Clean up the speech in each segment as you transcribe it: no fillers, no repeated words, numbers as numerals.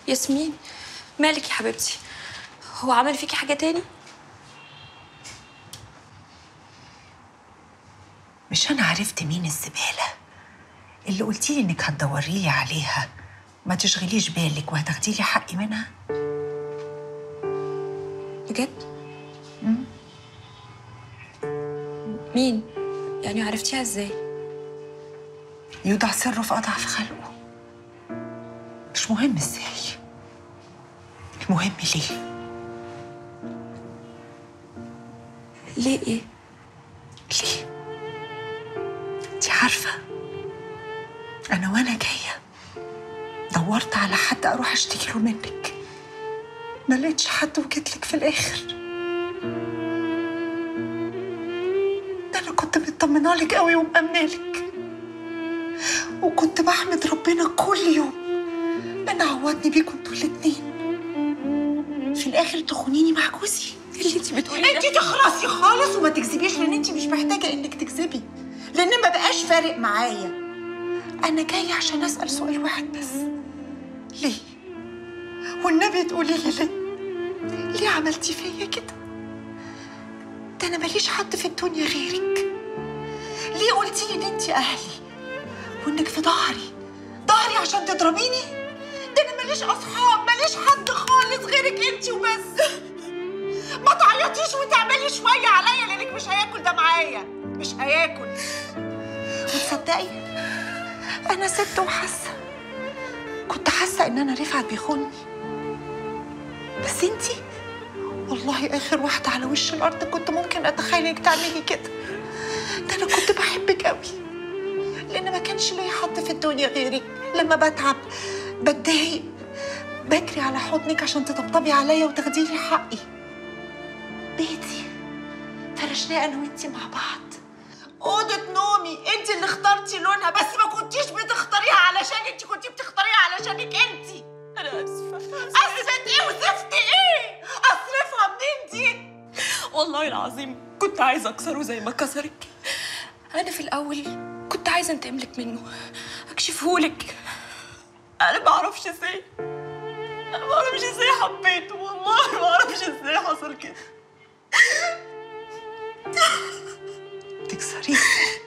ياسمين، مالك يا حبيبتي؟ هو عمل فيكي حاجة تاني؟ مش أنا عرفت مين الزبالة اللي قلتيلي إنك هتدوريلي عليها، ما تشغليش بالك وهتاخديلي حقي منها؟ بجد؟ مين؟ يعني عرفتيها ازاي؟ يوضع سره في أضعف خلقه. مش مهم ازاي، المهم ليه. ليه ايه؟ ليه؟ انتي عارفة أنا وأنا جاية دورت على حد أروح أشتكي له منك، ما لقيتش حد وجيتلك في الآخر. ده أنا كنت مطمنالك قوي ومأمنالك، وكنت بحمد ربنا كل يوم إن عوضني بيكوا انتوا الاتنين. في الآخر تخونيني مع جوزي. اللي انتي بتقوليه ده؟ انتي تخلصي خالص وما تكذبيش، لأن انتي مش محتاجة إنك تكذبي، لأن ما بقاش فارق معايا. أنا جاية عشان أسأل سؤال واحد بس، ليه؟ والنبي تقولي لي ليه؟ ليه عملتي فيا كده؟ ده أنا ماليش حد في الدنيا غيرك. ليه قلتي لي إن أنتي أهلي وإنك في ظهري عشان تضربيني؟ ده أنا ماليش أصحاب، ماليش حد خالص غيرك أنتي وبس. ما تعيطيش وتعملي شوية عليا، لأنك مش هياكل ده معايا، مش هياكل. وتصدقي أنا ست وحاسة، كنت حاسة إن أنا رفعت بيخوني، بس أنتي والله آخر واحدة على وش الأرض كنت ممكن أتخيل إنك تعملي كده. ده أنا كنت بحبك قوي، لأن ما كانش ليا حد في الدنيا غيرك. لما بتعب بتضايق بجري على حضنك عشان تطبطبي عليا وتاخدي لي حقي. بيتي فرشناه أنا وأنتي مع بعض، أوضة نومي أنتي اللي اخترتي لونها، بس ما كنتيش بتختاريها علشان أنتي، كنتي بتختاريها علشانك أنتي. أنا آسفة. أسفة إيه وزفت إيه؟ أصرفها منين دي؟ والله العظيم كنت عايزة أكسره زي ما كسرك. أنا في الأول كنت عايزة أنتقملك منه، أكشفهولك. أنا ما أعرفش إزاي، أنا ما أعرفش إزاي حبيته، والله ما أعرفش إزاي حصل كده. تكسريه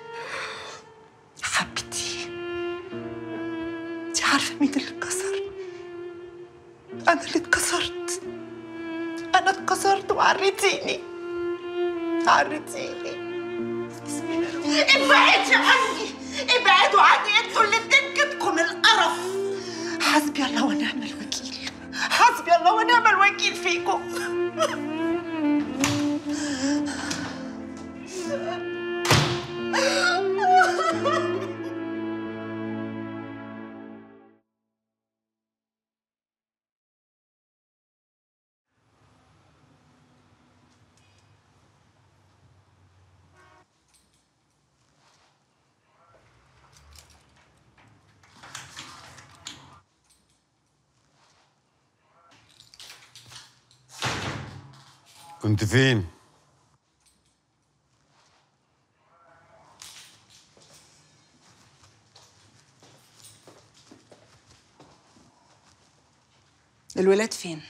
حبيبتي؟ انتي عارفة مين اللي اتكسر؟ أنا اللي اتكسرت. أنا اتكسرت وعريتيني، عريتيني. ابعدي عني، ابعدوا عني انتوا الاتنين، كدكم القرف. حسبي الله ونعم الوكيل، حسبي الله ونعم الوكيل فيكم. كنت فين؟ الولاد فين؟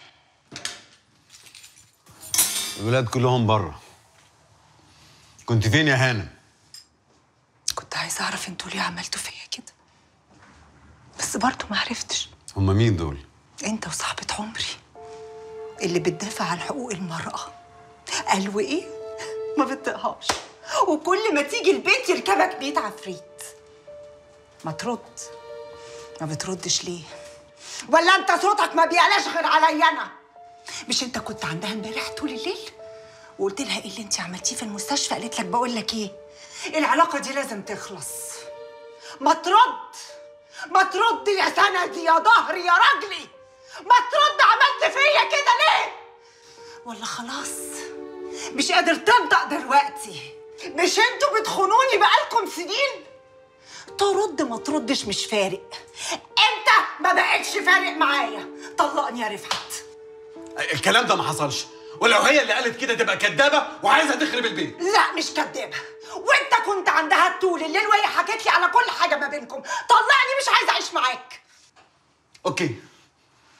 الولاد كلهم بره. كنت فين يا هانم؟ كنت عايزة أعرف انتوا ليه عملتوا فيا كده، بس برضه ما عرفتش. هما مين دول؟ انت وصاحبة عمري اللي بتدافع عن حقوق المرأة. قال وإيه؟ ما بتطيقهاش، وكل ما تيجي البيت يركبك 100 عفريت. ما ترد. ما بتردش ليه؟ ولا انت صوتك ما بيعلاش غير عليا انا؟ مش انت كنت عندها امبارح طول الليل وقلت لها ايه اللي انت عملتيه في المستشفى؟ قالت لك بقول لك ايه، العلاقه دي لازم تخلص. ما ترد، ما ترد يا سندي يا ظهري يا رجلي، ما ترد. عملت فيا كده ليه؟ ولا خلاص مش قادر تنطق دلوقتي؟ مش انتوا بتخونوني بقالكم سنين؟ ترد ما تردش مش فارق، انت ما بقتش فارق معايا. طلقني يا رفعت. الكلام ده ما حصلش، ولو هي اللي قالت كده تبقى كدابه وعايزه تخرب البيت. لا مش كدابه، وانت كنت عندها طول الليل وهي حكت لي على كل حاجه ما بينكم. طلقني، مش عايزه اعيش معاك. اوكي،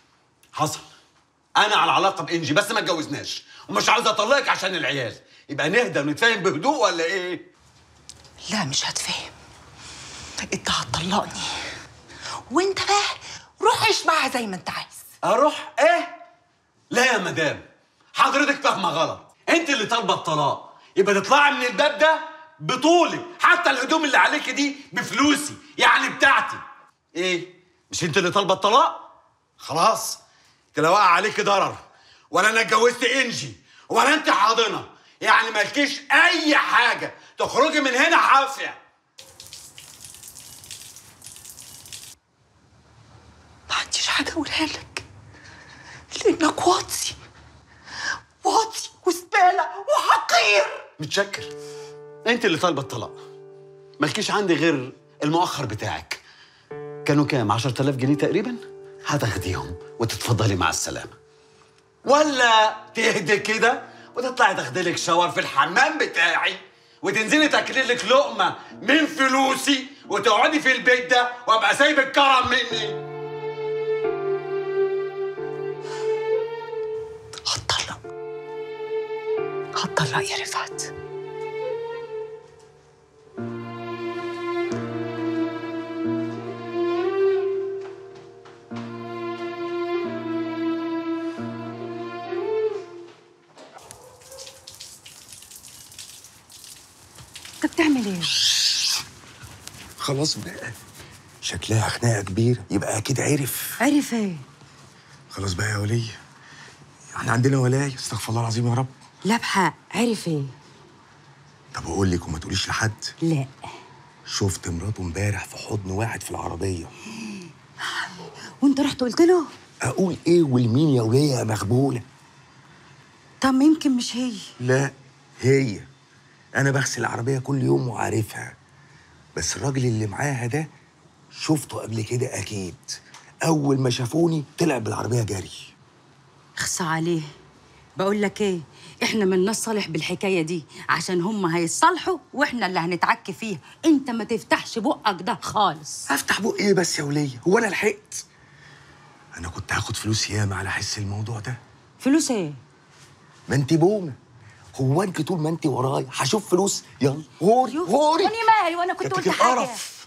حصل. انا على علاقه بانجي بس ما اتجوزناش، ومش عاوز اطلقك عشان العيال. يبقى نهدى ونتفاهم بهدوء ولا ايه؟ لا مش هتفهم. انت هتطلقني وانت بقى روح عيش معاها زي ما انت عايز. اروح ايه؟ لا يا مدام، حضرتك فاهمه غلط. انت اللي طالبه الطلاق، يبقى تطلعي من الباب ده بطولك. حتى الهدوم اللي عليك دي بفلوسي، يعني بتاعتي. ايه؟ مش انت اللي طالبه الطلاق؟ خلاص، انت لا واقع عليك ضرر، ولا انا اتجوزت انجي، ولا انت حاضنه، يعني مالكيش اي حاجه تخرجي من هنا حافيه. ما عنديش حاجه اقولها لك، لانك واطي وزباله وحقير. متشكر. انت اللي طالبه الطلاق، مالكيش عندي غير المؤخر بتاعك. كانوا كام؟ 10,000 جنيه تقريبا. هتاخديهم وتتفضلي مع السلامه، ولا تهدي كده وتطلعي تاخدي لك شاور في الحمام بتاعي، وتنزلي تاكلي لك لقمه من فلوسي، وتقعدي في البيت ده وابقى سايب الكرم مني. هتطلق يا رفعت. انت بتعمل ايه؟ خلاص بقى، شكلها خناقه كبيره، يبقى اكيد عرف. عرف ايه؟ خلاص بقى يا وليه، احنا عندنا ولايه، استغفر الله العظيم يا رب. لا بحق، عرف ايه؟ طب اقول لك وما تقوليش لحد. لا. شفت مراته امبارح في حضن واحد في العربيه. وانت رحت قلت له؟ اقول ايه ولمين يا وليه يا مغبوله؟ طب ما يمكن مش هي. لا هي، انا بغسل العربيه كل يوم وعارفها، بس الراجل اللي معاها ده شفته قبل كده اكيد. اول ما شافوني طلع بالعربيه جري. اخصى عليه. بقول لك ايه، احنا مالناش صالح بالحكايه دي، عشان هم هيتصالحوا واحنا اللي هنتعك فيها. انت ما تفتحش بقك ده خالص. افتح بق ايه بس يا وليه؟ هو انا لحقت؟ انا كنت هاخد فلوس ياما على حس الموضوع ده. فلوس ايه؟ ما انت بومه، هو انت طول ما انت ورايا هشوف فلوس؟ يلا غوري غوري. وانا مالي، وانا كنت قلت حاجه؟